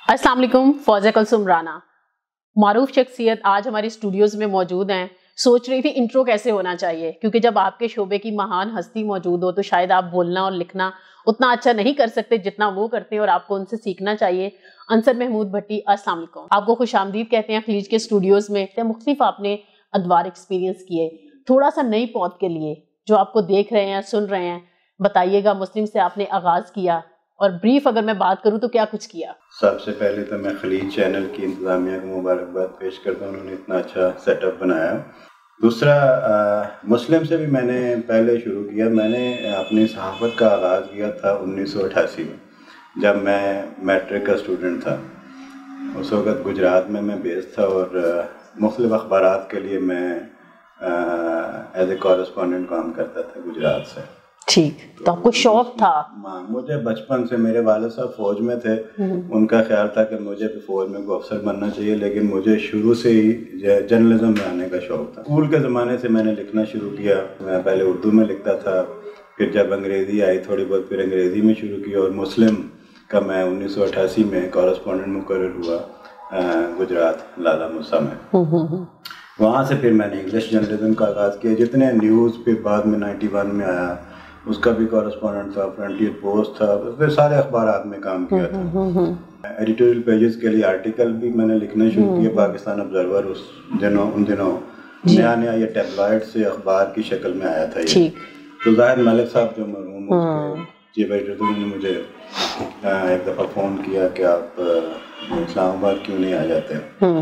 अस्सलाम वालेकुम। फौजिया कुलसुम राना मारूफ शख्सियत आज हमारी स्टूडियोज में मौजूद हैं। सोच रही थी इंट्रो कैसे होना चाहिए, क्योंकि जब आपके शोबे की महान हस्ती मौजूद हो तो शायद आप बोलना और लिखना उतना अच्छा नहीं कर सकते जितना वो करते हैं और आपको उनसे सीखना चाहिए। अंसर महमूद भट्टी, अस्सलाम वालेकुम। आपको खुशामदीद कहते हैं खलीज के स्टूडियोज में। मुख्तलिफ आपने अदवार एक्सपीरियंस किए, थोड़ा सा नई पौध के लिए जो आपको देख रहे हैं सुन रहे हैं बताइएगा। मुस्लिम से आपने आगाज किया और ब्रीफ अगर मैं बात करूं तो क्या कुछ किया? सबसे पहले तो मैं खलीज चैनल की इंतज़ामिया को मुबारकबाद पेश करता हूँ, उन्होंने इतना अच्छा सेटअप बनाया। दूसरा, मुस्लिम से भी मैंने पहले शुरू किया। मैंने अपनी सहाफ़त का आगाज़ किया था 1988 में, जब मैं मैट्रिक का स्टूडेंट था। उस वक़्त गुजरात में मैं बेस था और मुख्तलिफ़ अखबारात के लिए मैं एज ए कॉरेस्पॉन्डेंट काम करता था गुजरात से। ठीक, तो आपको शौक था? मुझे बचपन से, मेरे वालिद साहब फौज में थे, उनका ख्याल था कि मुझे भी फौज में कोई अफसर बनना चाहिए, लेकिन मुझे शुरू से ही जर्नलिज्म में आने का शौक था। स्कूल के ज़माने से मैंने लिखना शुरू किया। मैं पहले उर्दू में लिखता था, फिर जब अंग्रेज़ी आई थोड़ी बहुत फिर अंग्रेज़ी में शुरू किया, और मुस्लिम का मैं 1988 में कॉरेस्पॉन्डेंट मुकर्रर हुआ गुजरात लाला मूसा में। वहाँ से फिर मैंने इंग्लिश जर्नलिज्म का आगाज़ किया। जितने न्यूज़ फिर बाद में 91 में आया उसका भी कॉरेस्पॉन्डेंट था, फ्रंटियर पोस्ट था, फिर सारे अखबारात में काम किया था। एडिटोरियल पेजेस के लिए आर्टिकल भी मैंने लिखना शुरू किया। पाकिस्तान ऑब्जर्वर उन दिनों नया नया ये टैबलॉइड से अखबार की शक्ल में आया था ये। तो ज़ाहिर मलिक साहब जो मरहूम चीफ एडिटर थे, उन्होंने मुझे एक दफ़ा फ़ोन किया कि आप इस्लामाबाद क्यों नहीं आ जाते।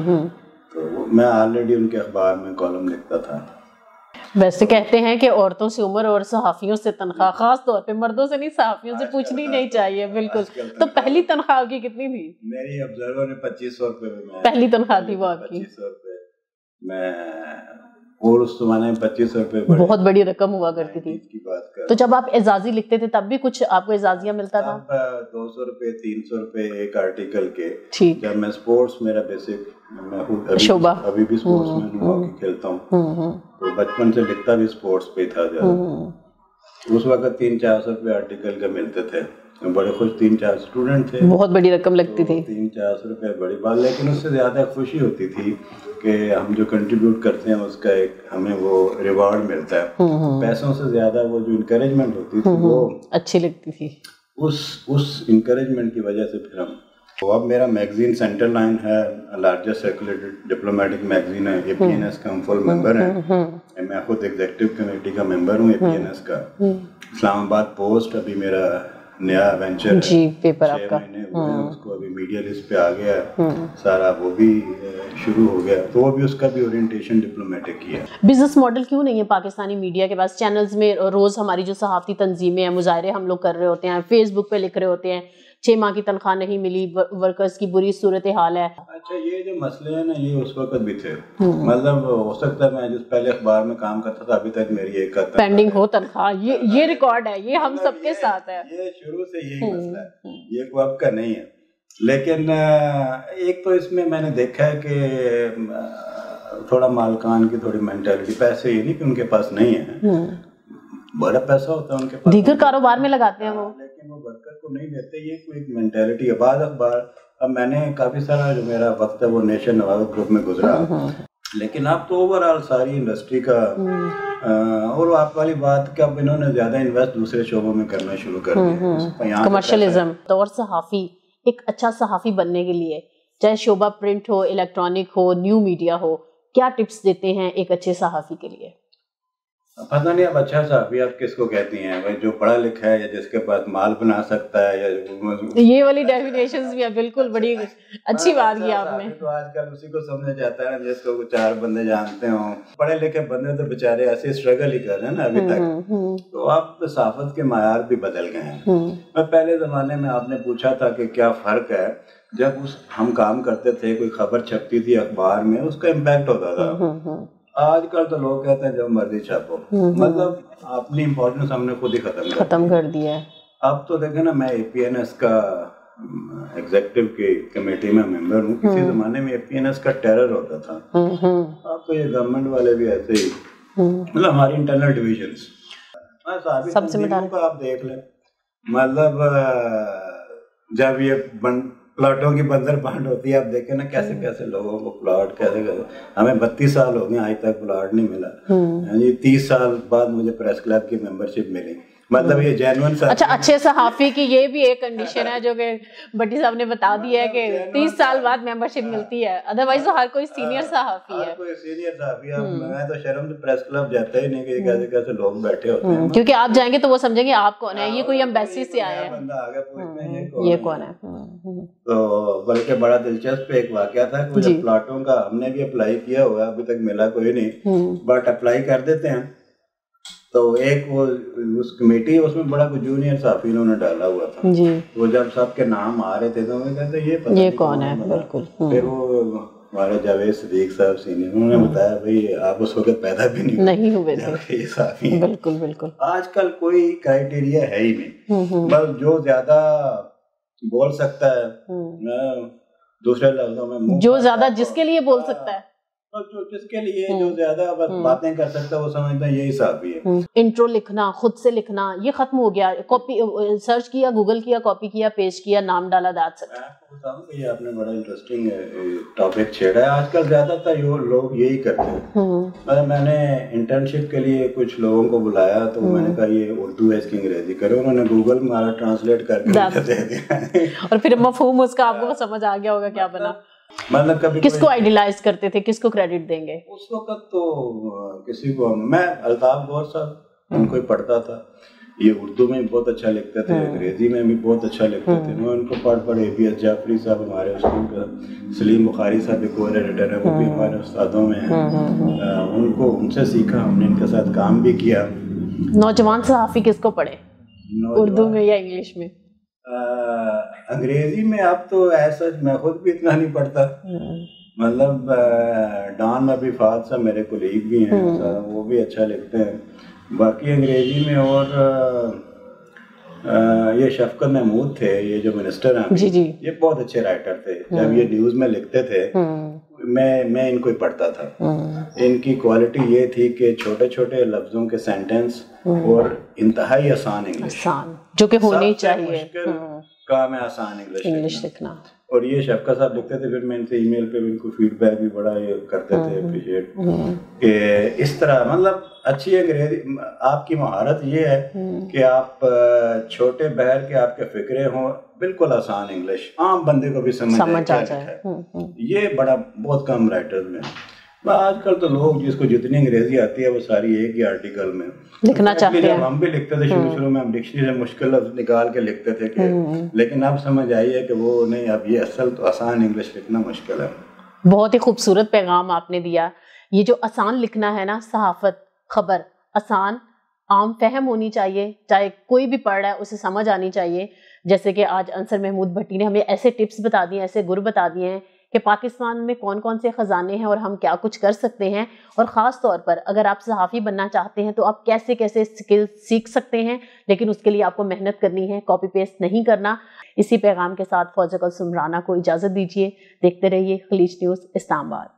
तो मैं ऑलरेडी उनके अखबार में कॉलम लिखता था। वैसे कहते हैं कि औरतों से उम्र और सहाफ़ियों से तनख्वाह, खास तौर पे मर्दों से नहीं, सहाफ़ियों से पूछनी नहीं चाहिए। बिल्कुल। तो पहली तनख्वाह आपकी कितनी थी? मेरी ऑब्जर्वर में 2500 रुपये पहली तनख्वाह थी वो आपकी? 2500 रुपये मैं, और उस जमाने में 2500 रुपये बहुत बड़ी रकम हुआ करती थी। तो जब आप एजाजी लिखते थे तब भी कुछ आपको एजाजिया मिलता था? 200 रुपये 300 रुपये एक आर्टिकल के। जब मैं स्पोर्ट्स, मेरा बेसिक, मैं शोभा अभी भी स्पोर्ट्स में हॉकी खेलता हूँ, तो बचपन से लिखता भी स्पोर्ट्स पे था ज़्यादा। उस वक्त 300-400 रुपये आर्टिकल का मिलते थे। बड़े खुश, 3-4 स्टूडेंट थे, बहुत बड़ी रकम लगती थी। 300-400 रुपये बड़ी बात, लेकिन उससे ज़्यादा खुशी होती थी कि हम जो कंट्रीब्यूट करते हैं उसका एक हमें वो रिवॉर्ड मिलता है। पैसों से ज़्यादा वो जो इंकरेजमेंट होती थी वो अच्छी लगती थी। उस इंकरेजमेंट की वजह से फिर हम, तो अब मेरा मैगजीन सेंटर लाइन है, लार्जेस्ट सर्कुलेटेड डिप्लोमेटिक मैगजीन है, APNS का हम फुल मेंबर हैं। मैं खुद एग्जीक्यूटिव कमेटी का मेंबर हूँ APNS का। इस्लामाबाद पोस्ट अभी मेरा नया वेंचर जी, पेपर आपका 6 महीने हुए हैं, उसको अभी मीडिया लिस्ट पे आ गया सारा, वो भी शुरू हो गया, तो वो भी उसका भी ओरिएंटेशन डिप्लोमेटिक की है। बिजनेस मॉडल क्यों नहीं है पाकिस्तानी मीडिया के पास? चैनल्स में रोज हमारी जो सहाफ़ती तंजीमें हैं, मुजाहरे हम लोग कर रहे होते हैं, फेसबुक पे लिख रहे होते हैं 6 माह की तनख्वाह नहीं मिली, वर्कर्स की बुरी सूरत हाल है। अच्छा, ये जो मसले हैं ना, ये उस वक्त भी थे। मतलब हो सकता है मैं जिस पहले अखबार में काम करता था अभी तक मेरी एक पेंडिंग हो तनख्वाह, ये रिकॉर्ड है, ये हम सबके साथ है। ये शुरू से यही मसला है, ये कोई अब का नहीं है। लेकिन एक तो इसमें मैंने देखा है कि थोड़ा मालकान की थोड़ी मेंटालिटी, पैसे ये नहीं कि उनके पास नहीं है, बड़ा पैसा होता है उनके पास, दीगर कारोबार में लगाते हैं वो, लेकिन वो वर्कर को नहीं देते। ये कोई एक मेंटालिटी है। बाद अखबार, अब मैंने काफ़ी सारा जो मेरा वक्त है वो नेशन नवाब ग्रुप में गुजरा, लेकिन अब तो ओवरऑल सारी इंडस्ट्री का और आप वाली बात कि अब इन्होंने ज़्यादा इन्वेस्ट दूसरे शोबों में करना शुरू कर दिया, कमर्शलिज्म। तो और सहाफ़ी, एक अच्छा सहाफ़ी बनने के लिए चाहे शोबा प्रिंट हो, इलेक्ट्रॉनिक हो, न्यू मीडिया हो, क्या टिप्स देते हैं एक अच्छे सहाफ़ी के लिए? पता नहीं अब अच्छा सहाफ़ी आप किसको कहती हैं भाई, जो पढ़ा लिखा है या जिसके पास माल बना सकता है, या ये वाली डेफिनेशंस भी है। बिल्कुल, बड़ी अच्छी बात की आपने। तो आजकल उसी को समझा जाता है जिसको 4 बंदे जानते हो। पढ़े लिखे बंदे तो बेचारे ऐसे स्ट्रगल ही कर रहे हैं ना अभी तक। तो आप सहाफ़त के मायार भी बदल गए हैं। मैं पहले ज़माने में, आपने पूछा था कि क्या फ़र्क है, जब हम काम करते थे, कोई खबर छपती थी अखबार में, उसका इम्पैक्ट होता था। आजकल तो लोग कहते हैं जो मर्जी छापो, मतलब अपनी इम्पोर्टेंस हमने खुद ही खत्म कर दिया है। अब तो देखे ना, मैं APNS का एग्जीक्यूटिव की कमेटी में मेंबर हूँ। किसी जमाने में APNS का टेरर होता था। अब तो ये गवर्नमेंट वाले भी ऐसे ही, मतलब हमारी इंटरनल डिविजन्स सबसे आप देख लें, मतलब जब ये प्लाटों की बंदर बांट होती है। आप देखें ना कैसे कैसे लोगों को प्लाट कैसे कैसे, हमें 32 साल हो गए आज तक प्लाट नहीं मिला। यानी 30 साल बाद मुझे प्रेस क्लब की मेंबरशिप मिली। मतलब ये जेन्युइन। अच्छा, अच्छे सहाफी की ये भी एक कंडीशन है जो कि भट्टी साहब ने बता दिया है कि 30 साल बाद मेंबरशिप मिलती है, अदरवाइज तो हर कोई सीनियर सहाफी है। हर कोई सीनियर सहाफी है। मैं तो शर्म से प्रेस क्लब जाता ही नहीं कि कैसे कैसे लोग बैठे होते हैं, क्योंकि आप जाएंगे तो वो समझेंगे आप कौन है, ये कोई एम्बेसी से आए हैं, बंदा आगे पूछते हैं ये कौन है। तो बल्कि बड़ा दिलचस्प एक वाकया था कि जब प्लाटों का हमने भी अप्लाई किया हुआ, अभी तक मिला कोई नहीं, बट अप्लाई कर देते हैं। तो एक वो उस कमेटी, उसमें बड़ा कुछ जूनियर सहाफी उन्होंने डाला हुआ था जी। वो जब सबके नाम आ रहे थे तो मैं कहते ये पता ये कौन है, बिल्कुल। फिर वो हमारे जावेद सदीक साहब सीनियर, उन्होंने बताया भाई आप उस वक्त पैदा भी नहीं हुए थे, ये सहाफी हैं। बिल्कुल बिल्कुल। आजकल कोई क्राइटेरिया है ही नहीं, बस जो ज्यादा बोल सकता है, दूसरे लफ्जों में जो ज्यादा जिसके लिए बोल सकता है, जो जिसके लिए जो ज्यादा बस बातें कर सकता है वो समझता है यही सहाफी है। इंट्रो लिखना, खुद से लिखना, ये खत्म हो गया। कॉपी सर्च किया, गूगल किया, कॉपी किया, पेस्ट किया, नाम डाला, दैट्स इट। आपको बताऊं कि ये आपने बड़ा इंटरेस्टिंग टॉपिक छेड़ा है। आजकल ज्यादातर लोग यही करते हैं। मतलब मैंने इंटर्नशिप के लिए कुछ लोगों को बुलाया तो मैंने कहा ये उर्दू है, इसकी अंग्रेजी करो, उन्होंने गूगल मारा, ट्रांसलेट करके दे दिया और फिर मफहूम उसका आपको समझ आ गया होगा क्या बना। मतलब कभी किसको आइडियलाइज करते थे, किसको क्रेडिट देंगे उस वक्त? तो किसी को, मैं अल्ताफ गौर साहब उनको ही पढ़ता था, ये उर्दू में बहुत अच्छा लिखते थे, अंग्रेजी में भी बहुत अच्छा लिखते थे। मैं उनको पढ़ ABS जाफरी साहब हमारे स्कूल का, सलीम बुखारी साहब एक और एडिटर है, वो भी हमारे उस्तादों में हैं। उनको उनसे सीखा, हमने इनके साथ काम भी किया। नौजवान सहाफी किसको पढ़े, उर्दू में या इंग्लिश में? अंग्रेजी में अब तो ऐसा मैं खुद भी इतना नहीं पढ़ता। मतलब डॉन अभी फाद साहब मेरे कोलीग भी हैं, वो भी अच्छा लिखते हैं। बाकी अंग्रेजी में और ये शफकत महमूद थे, ये जो मिनिस्टर हैं जी जी, ये बहुत अच्छे राइटर थे। जब ये न्यूज़ में लिखते थे मैं इनको ही पढ़ता था। इनकी क्वालिटी ये थी कि छोटे छोटे लफ्जों के सेंटेंस और इंतहाई आसान इंग्लिश, जो कि होनी चाहिए, काम है आसान इंग्लिश लिखना। और ये शफकत साहब लिखते थे, फिर मैं इनसे ईमेल पे भी इनको फीडबैक भी बड़ा ये करते थे, अप्रिशिएट कि इस तरह मतलब अच्छी अंग्रेजी। आपकी महारत ये है कि आप छोटे बहर के आपके फिक्रे हों, बिल्कुल आसान इंग्लिश आम बंदे को भी समझ आ जाए। ये बड़ा बहुत कम राइटर्स में। आजकल तो लोग जिसको जितनी अंग्रेजी आती है वो सारी एक ही आर्टिकल में लिखना चाहते हैं। हम भी लिखते थे शुरू में, हम डिक्शनरी से मुश्किल लफ्ज निकाल के लिखते थे कि लेकिन अब समझ आई है कि वो नहीं, अब ये असल तो आसान इंग्लिश लिखना मुश्किल है। बहुत ही खूबसूरत पैगाम आपने दिया। ये जो आसान लिखना है ना, सहाफत, खबर आसान आम फहम होनी चाहिए, चाहे कोई भी पढ़ रहा है उसे समझ आनी चाहिए। जैसे कि आज अंसर महमूद भट्टी ने हमें ऐसे टिप्स बता दिए, ऐसे गुर बता दिए हैं कि पाकिस्तान में कौन कौन से ख़जाने हैं और हम क्या कुछ कर सकते हैं। और ख़ास तौर पर अगर आप सहाफ़ी बनना चाहते हैं तो आप कैसे कैसे स्किल्स सीख सकते हैं, लेकिन उसके लिए आपको मेहनत करनी है, कॉपी पेस्ट नहीं करना। इसी पैगाम के साथ फौज़ा कुलसुम राना को इजाज़त दीजिए। देखते रहिए खलीज न्यूज़ इस्लामाबाद।